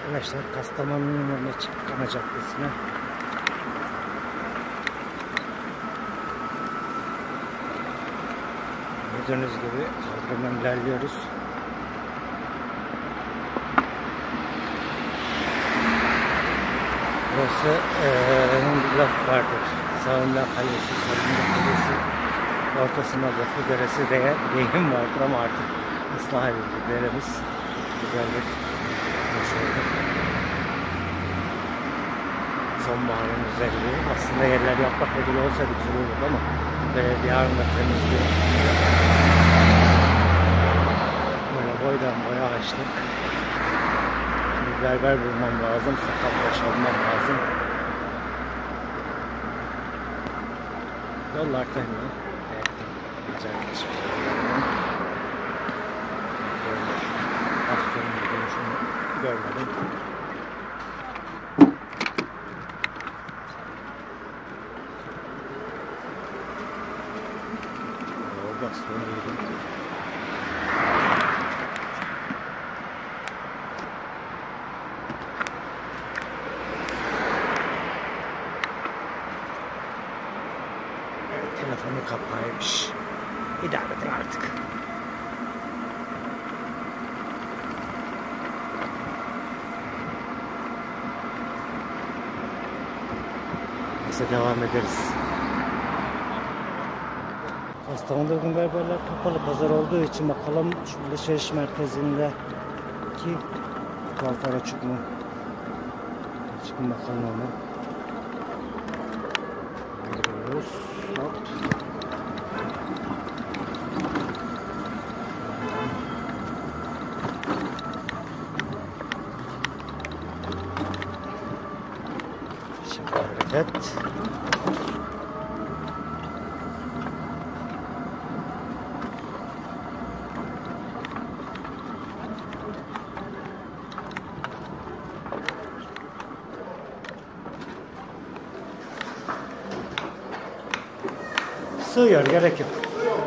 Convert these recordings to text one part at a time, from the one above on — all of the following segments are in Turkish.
Arkadaşlar Kastamonu'nun önüne çıktık, ana caddesine. Gördüğünüz gibi kaldırımdan ilerliyoruz. Burası bir laf vardır. Sağında kalesi, solunda kalesi, ortasında lafı deresi diye deyim vardır ama artık ıslah edildi. Deremiz güzellik. Sonbaharın güzelliği. Aslında yerler yaprakla dolu olsaydı güzel olurdu ama belediye yarın da temizliyor. Böyle boydan boya açtık. Bir berber bulmam lazım. Sakal tıraş almam lazım. Yollar temiz. Evet. Güzel geçmiş. Bastonun dönüşünü görmedim. Bastonu yedim. Evet, telefonu kapaymış. İdaredir artık. Neyse devam ederiz. Kastamonu'da bugün berberler kapalı, pazar olduğu için bakalım şu alışveriş merkezindeki kuaför açık mı? Çıkın bakalım hemen. Giriyoruz. Hop. Şimdi hareket. Sığıyor, gerek yok.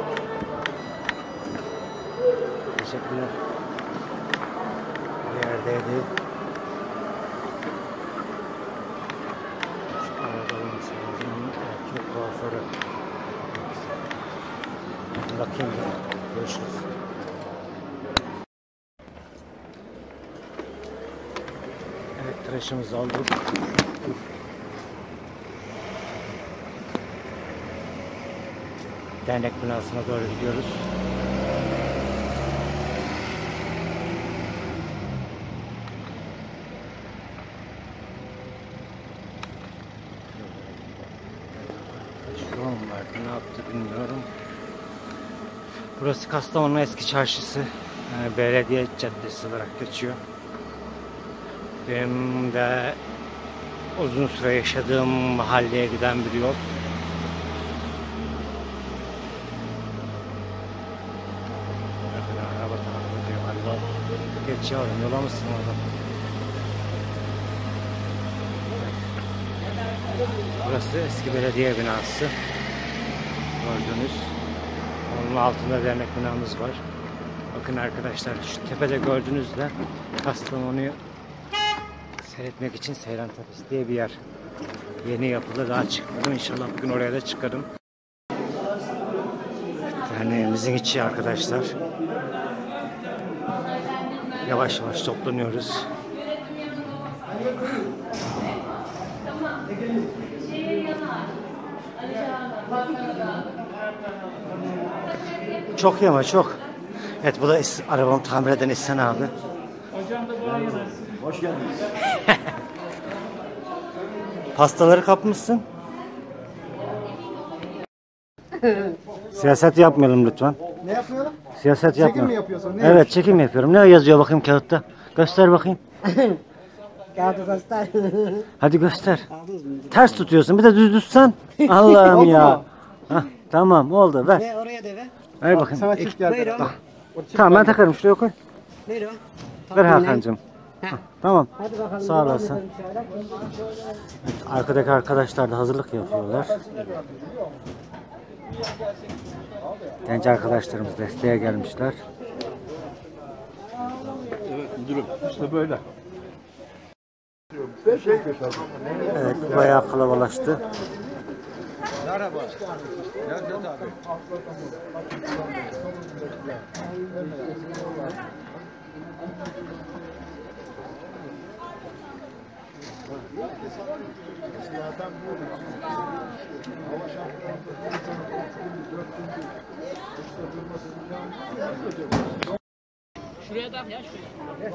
Teşekkürler. Bir yerdeydi. Arabanın sağlığının erkek kuaförü. Bakayım da. Görüşürüz. Evet, tıraşımızı aldık. Dernek binasına doğru gidiyoruz. Şu an vardı, ne yaptı bilmiyorum. Burası Kastamonu eski çarşısı. Yani belediye caddesi olarak geçiyor. Benim de uzun süre yaşadığım mahalleye giden bir yol. Geç yavrum, yola mısın orada? Burası eski belediye binası. Gördüğünüz. Onun altında dernek binamız var. Bakın arkadaşlar, şu tepede gördüğünüzde Kastamonu'yu seyretmek için Seyran Tepesi diye bir yer. Yeni yapıldı, daha çıkmadım. İnşallah bugün oraya da çıkarım. Derneğimizin içi arkadaşlar. Yavaş yavaş toplanıyoruz. Çok iyi ama çok. Evet, bu da arabamı tamir eden İhsan abi. Hocam da bu arada. Hoş geldiniz. Pastaları kapmışsın. Siyaset yapmayalım lütfen. Ne yapıyorum? Siyaset Çekim yapma. mi yapıyorsun? Ne Evet, çekim yapıyorum. Ne yazıyor bakayım kağıtta? Göster bakayım. Kağıdı göster. Hadi göster. Ters tutuyorsun. Bir de düz tutsan. Allah'ım ya. Hah, tamam oldu. Ver. Ne oraya da ver. Ver bakayım. Sana çift geldi. Buyurun. Tamam, ben takarım. Şuraya koy. Buyurun. Ver Hakan'cığım. Tamam. Hadi bakalım. Sağ olasın. Evet, arkadaki arkadaşlar da hazırlık yapıyorlar. Genç arkadaşlarımız desteğe gelmişler. Evet müdürüm. İşte böyle. Evet, bayağı kalabalaştı. Merhaba. Nerede abi? Şuraya tak ya şuraya.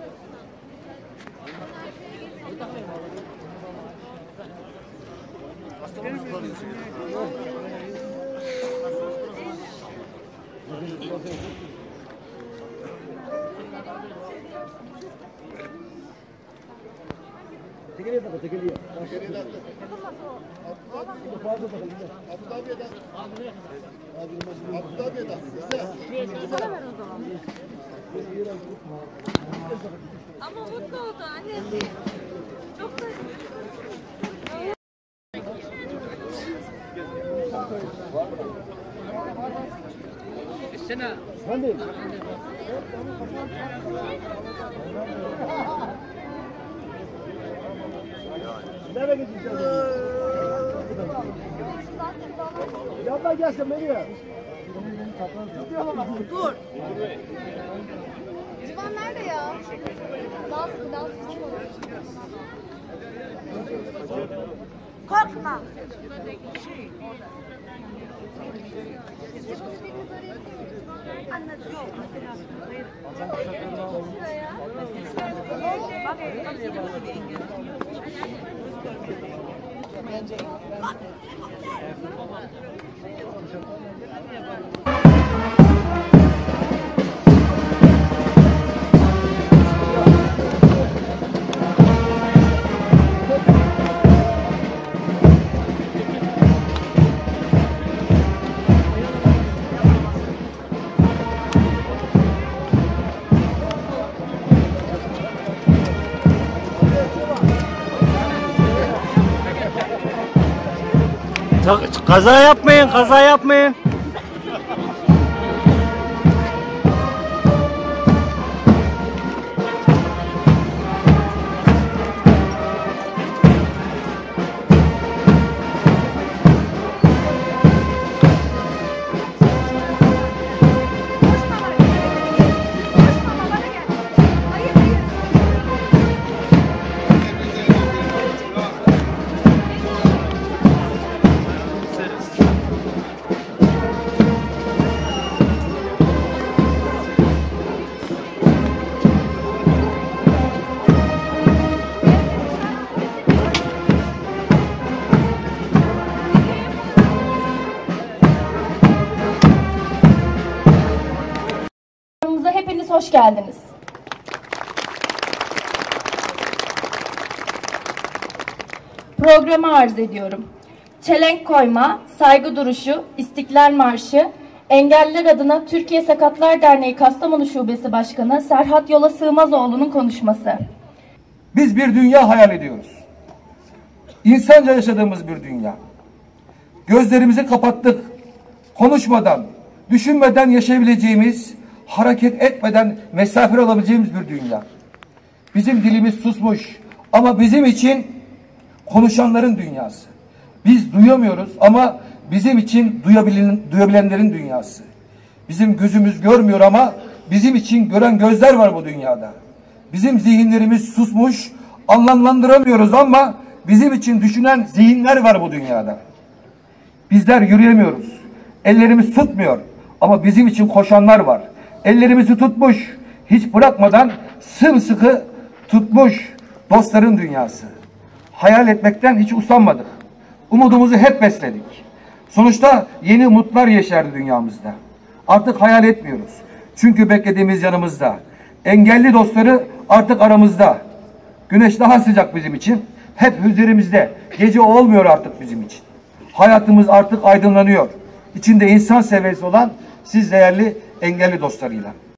Ama mutlu oldu annesi. Çok da... Sena. Nereye gidiyorsun? Yandan gelsin beni. Dur. Civan nerede ya? Dans. Korkma. Anladım. Kaza yapmayın. Hepiniz hoş geldiniz. Programı arz ediyorum. Çelenk koyma, saygı duruşu, İstiklal Marşı, Engelliler adına Türkiye Sakatlar Derneği Kastamonu Şubesi Başkanı Serhat Yola Sığmazoğlu'nun konuşması. Biz bir dünya hayal ediyoruz. İnsanca yaşadığımız bir dünya. Gözlerimizi kapattık. Konuşmadan, düşünmeden yaşayabileceğimiz, hareket etmeden mesafe alabileceğimiz bir dünya. Bizim dilimiz susmuş ama bizim için konuşanların dünyası. Biz duyamıyoruz ama bizim için duyabilenlerin dünyası. Bizim gözümüz görmüyor ama bizim için gören gözler var bu dünyada. Bizim zihinlerimiz susmuş, anlamlandıramıyoruz ama bizim için düşünen zihinler var bu dünyada. Bizler yürüyemiyoruz. Ellerimiz tutmuyor ama bizim için koşanlar var. Ellerimizi tutmuş, hiç bırakmadan sımsıkı tutmuş dostların dünyası. Hayal etmekten hiç usanmadık. Umudumuzu hep besledik. Sonuçta yeni umutlar yeşerdi dünyamızda. Artık hayal etmiyoruz. Çünkü beklediğimiz yanımızda. Engelli dostları artık aramızda. Güneş daha sıcak bizim için. Hep üzerimizde. Gece olmuyor artık bizim için. Hayatımız artık aydınlanıyor. İçinde insan seviyesi olan siz değerli engelli dostlarıyla.